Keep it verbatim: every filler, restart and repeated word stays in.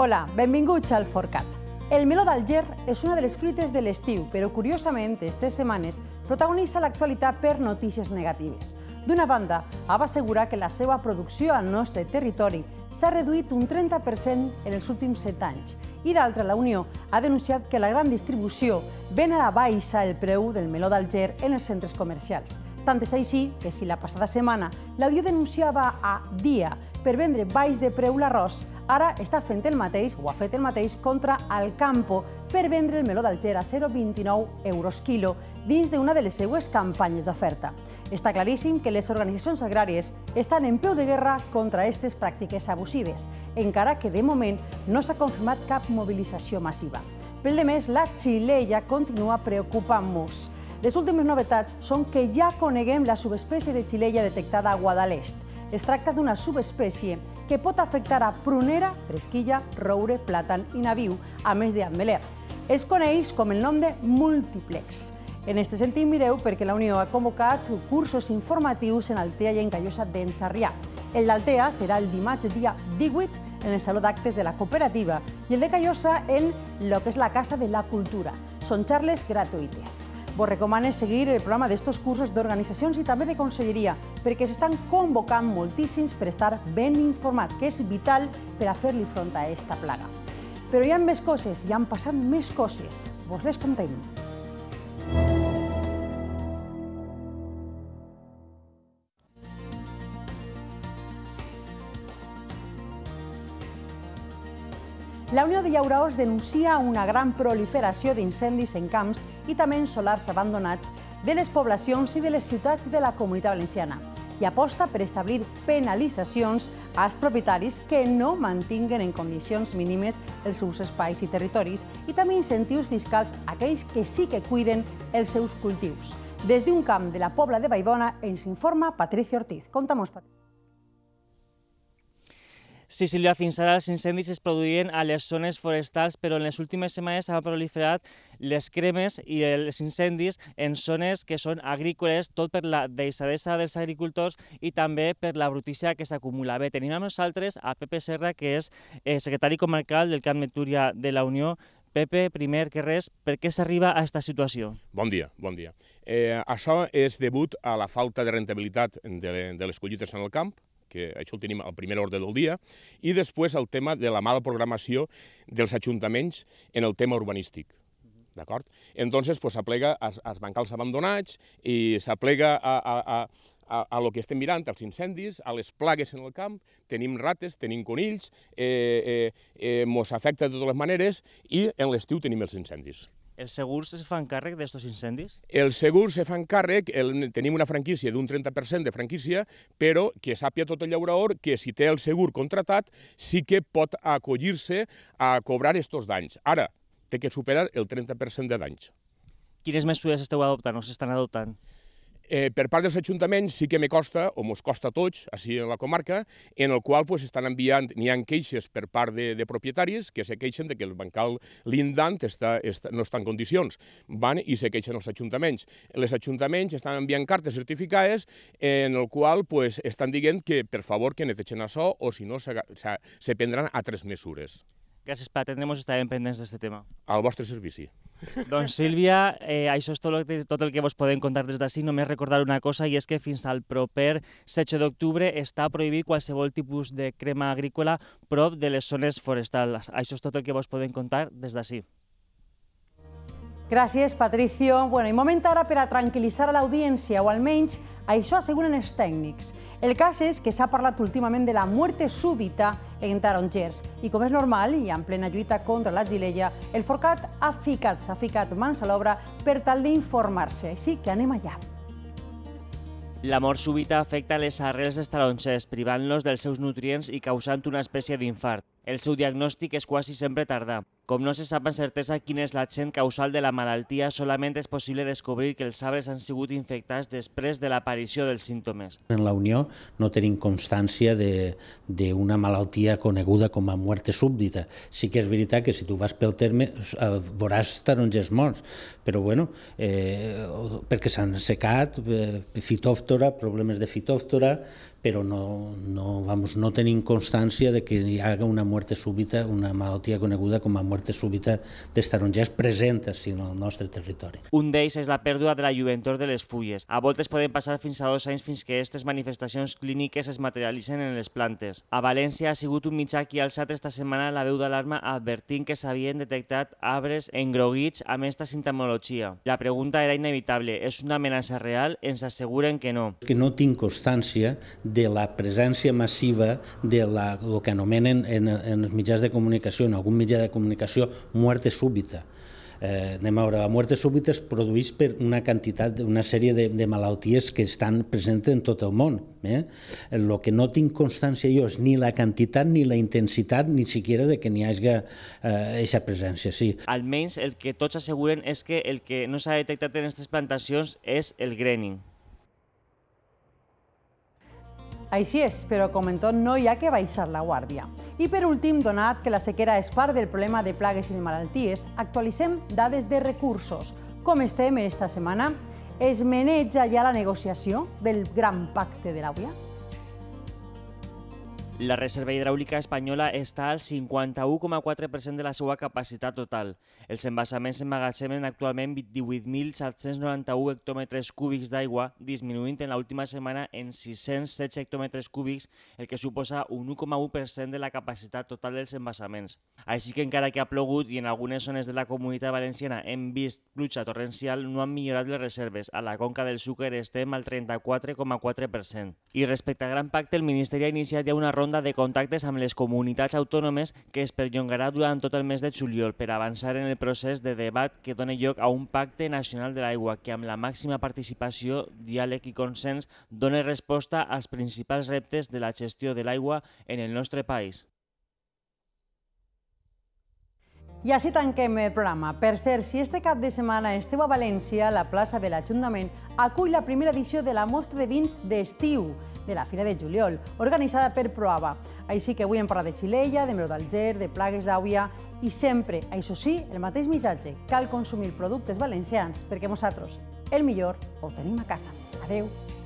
Hola, benvinguts al Forcat. El meló d'Alger és una de les fruites de l'estiu, però curiosament, aquestes setmanes protagonitza l'actualitat per notícies negatives. D'una banda, ha d'assegurar que la seva producció al nostre territori s'ha reduït un trenta per cent en els últims set anys. I d'altra, la Unió ha denunciat que la gran distribució ven a la baixa el preu del meló d'Alger en els centres comercials. Tant és així que si la passada setmana la Unió denunciava a Dia per vendre baix de preu l'arròs, ara està fent el mateix, o ha fet el mateix, contra Alcampo per vendre el meló d'Alger a zero coma vint-i-nou euros quilo dins d'una de les seues campanyes d'oferta. Està claríssim que les organitzacions agràries estan en peu de guerra contra aquestes pràctiques abusives, encara que de moment no s'ha confirmat cap mobilització massiva. Pel de més, la xilella continua preocupant-nos. Les últimes novetats són que ja coneguem la subespècie de xilella detectada a Guadalest. Es tracta d'una subespècie que pot afectar a prunera, fresquilla, roure, plàtan i naviu, a més d'ametler. Es coneix com el nom de múltiplex. En aquest sentit, mireu perquè la Unió ha convocat cursos informatius en Altea i en Callosa d'en Sarrià. El d'Altea serà el dimarts dia divuit en el Saló d'Actes de la Cooperativa i el de Callosa en el que és la Casa de la Cultura. Són xarles gratuïtes. Vos recomano seguir el programa d'estos cursos d'organitzacions i també de conselleria, perquè s'estan convocant moltíssims per estar ben informat, que és vital per a fer-li front a aquesta plaga. Però hi ha més coses, hi han passat més coses. Vos les contem. La Unió de Llauraors denuncia una gran proliferació d'incendis en camps i també en solars abandonats de les poblacions i de les ciutats de la Comunitat Valenciana i aposta per establir penalitzacions als propietaris que no mantinguen en condicions mínimes els seus espais i territoris i també incentius fiscals a aquells que sí que cuiden els seus cultius. Des d'un camp de la Pobla de Vallbona ens informa Patricia Ortiz. Contamos, Patricia. Sí, Sílvia, fins ara els incendis es produïen a les zones forestals, però en les últimes setmanes s'han proliferat les cremes i els incendis en zones que són agrícoles, tot per la deixadesa dels agricultors i també per la brutícia que s'acumula. Bé, tenim amb nosaltres a Pepe Serra, que és secretari comarcal del Camp de Túria de la Unió. Pepe, primer que res, per què s'arriba a aquesta situació? Bon dia, bon dia. Eh, això és degut a la falta de rentabilitat de, de les collites en el camp, que això ho tenim al primer ordre del dia, i després el tema de la mala programació dels ajuntaments en el tema urbanístic. D'acord? Entonces, pues, s'aplega als, als bancals abandonats i s'aplega a, a, a, a, a lo que estem mirant, als incendis, a les plagues en el camp, tenim rates, tenim conills, eh, eh, eh, mos afecta de totes les maneres i en l'estiu tenim els incendis. Els segurs es fan càrrec d'aquests incendis? Els segurs se fan càrrec, el, tenim una franquícia d'un trenta per cent de franquícia, però que sàpia tot el llaurador que si té el segur contratat sí que pot acollir-se a cobrar aquests danys. Ara, té que superar el trenta per cent de danys. Quines mesures esteu adoptant o s'estan adoptant? Eh, per part dels ajuntaments sí que me costa, o mos costa a tots, així en la comarca, en el qual pues, estan enviant, n'hi ha queixes per part de, de propietaris que se queixen de que el bancal lindant està, està, no està en condicions. Van i se queixen els ajuntaments. Els ajuntaments estan enviant cartes certificades en el qual pues, estan dient que per favor que netegen això o si no se, se, se prendran altres mesures. Gràcies per atendre'ns, estarem pendents d'aquest tema. Al vostre servici. Doncs Sílvia, eh, això és tot el, que, tot el que vos podem contar des d'ací. Només recordar una cosa, i és que fins al proper setze d'octubre està prohibit qualsevol tipus de crema agrícola prop de les zones forestals. Això és tot el que vos podem contar des d'ací. Gràcies, Patricio. Bueno, i moment ara per a tranquil·litzar a l'audiència, o almenys això asseguren els tècnics. El cas és que s'ha parlat últimament de la muerte súbita en tarongers i, com és normal, i en plena lluita contra la xilella, el Forcat ha ficat, s'ha ficat mans a l'obra per tal d'informar-se. Així que anem allà. La mort súbita afecta les arrels dels tarongers, privant-los dels seus nutrients i causant una espècie d'infart. El seu diagnòstic és quasi sempre tardà. Com no se sap amb certesa quin és l'agent causal de la malaltia, solament és possible descobrir que els arbres han sigut infectats després de l'aparició dels símptomes. En la Unió no tenim constància d'una malaltia coneguda com a muerte súbdita. Sí que és veritat que si tu vas pel terme veuràs tarongers morts, però bueno, eh, perquè s'han secat, eh, fitòftora, problemes de fitòftora, però no, no, vamos, no tenim constància de que hi hagi una muerte súbita, una malaltia coneguda com a muerte súbita dels tarongers present en el nostre territori. Un d'ells és la pèrdua de la lluentor de les fulles. A voltes poden passar fins a dos anys fins que aquestes manifestacions clíniques es materialitzen en les plantes. A València ha sigut un mitjà qui ha alçat esta setmana la veu d'alarma advertint que s'havien detectat arbres engroguits amb esta sintomologia. La pregunta era inevitable, és una amenaça real? Ens asseguren que no. Que no tinc constància de la presència massiva de la, el que anomenen en, en els mitjans de comunicació, en algun mitjà de comunicació, muerte súbita. Eh, anem a veure, la muerte súbita es produeix per una quantitat, una sèrie de, de malalties que estan presents en tot el món. Eh? El que no tinc constància jo és ni la quantitat ni la intensitat, ni siquiera de que n'hi hagi aquesta eh, presència. Sí. Almenys el que tots asseguren és que el que no s'ha detectat en aquestes plantacions és el greening. Així és, però com en tot no hi ha que baixar la guàrdia. I per últim, donat que la sequera és part del problema de plagues i de malalties, actualitzem dades de recursos. Com estem esta setmana? Es maneja ja la negociació del gran pacte de l'Àuia? La reserva hidràulica espanyola està al cinquanta-u coma quatre per cent de la seva capacitat total. Els embassaments emmagatzemen actualment divuit mil set-cents noranta-u hectòmetres cúbics d'aigua, disminuint en l'última setmana en sis-cents setze hectòmetres cúbics, el que suposa un u coma u per cent de la capacitat total dels embassaments. Així que encara que ha plogut i en algunes zones de la Comunitat Valenciana hem vist pluja torrencial, no han millorat les reserves. A la conca del Xúquer estem al trenta-quatre coma quatre per cent. I respecte al Gran Pacte, el Ministeri ha iniciat ja una ronda de contactes amb les comunitats autònomes que es perllongarà durant tot el mes de juliol per avançar en el procés de debat que doni lloc a un pacte nacional de l'aigua que amb la màxima participació, diàleg i consens doni resposta als principals reptes de la gestió de l'aigua en el nostre país. I així tanquem el programa. Per cert, si este cap de setmana esteu a València, la plaça de l'Ajuntament acull la primera edició de la mostra de vins d'estiu de la Fira de Juliol, organitzada per Proava. Així que avui hem parlat de Xilella, de Meló d'Alger, de plagues d'Àuia i sempre, això sí, el mateix missatge. Cal consumir productes valencians perquè nosaltres el millor ho tenim a casa. Adeu!